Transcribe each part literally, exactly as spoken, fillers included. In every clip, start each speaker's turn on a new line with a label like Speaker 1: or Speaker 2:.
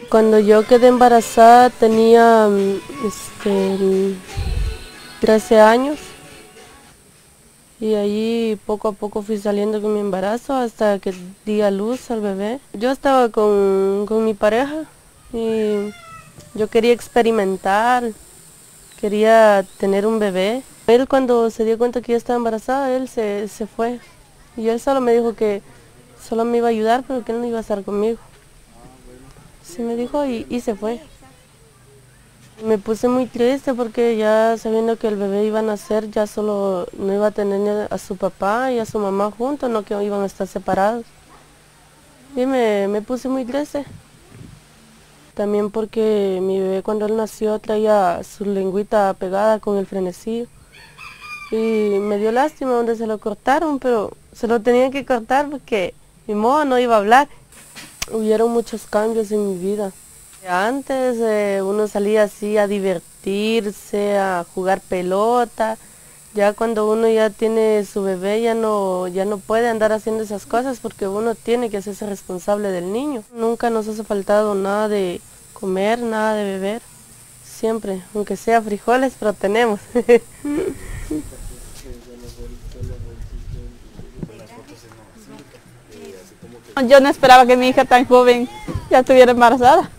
Speaker 1: Cuando yo quedé embarazada tenía este, trece años y ahí poco a poco fui saliendo con mi embarazo hasta que di a luz al bebé. Yo estaba con, con mi pareja y yo quería experimentar, quería tener un bebé. Él cuando se dio cuenta que yo estaba embarazada, él se, se fue y él solo me dijo que solo me iba a ayudar pero que él no iba a estar conmigo. Sí me dijo y, y se fue. Me puse muy triste porque ya sabiendo que el bebé iba a nacer, ya solo no iba a tener a su papá y a su mamá juntos, no que iban a estar separados. Y me, me puse muy triste. También porque mi bebé cuando él nació traía su lengüita pegada con el frenecillo. Y me dio lástima donde se lo cortaron, pero se lo tenían que cortar porque mi modo no iba a hablar. Hubieron muchos cambios en mi vida. Antes eh, uno salía así a divertirse, a jugar pelota. Ya cuando uno ya tiene su bebé ya no, ya no puede andar haciendo esas cosas porque uno tiene que hacerse responsable del niño. Nunca nos hace faltado nada de comer, nada de beber. Siempre, aunque sea frijoles, pero tenemos.
Speaker 2: Yo no esperaba que mi hija tan joven ya estuviera embarazada.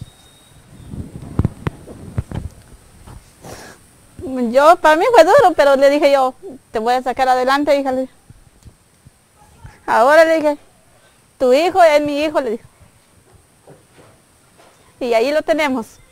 Speaker 2: Yo, para mí fue duro, pero le dije yo, te voy a sacar adelante, hija. Le dije. Ahora le dije, tu hijo es mi hijo, le dije. Y ahí lo tenemos.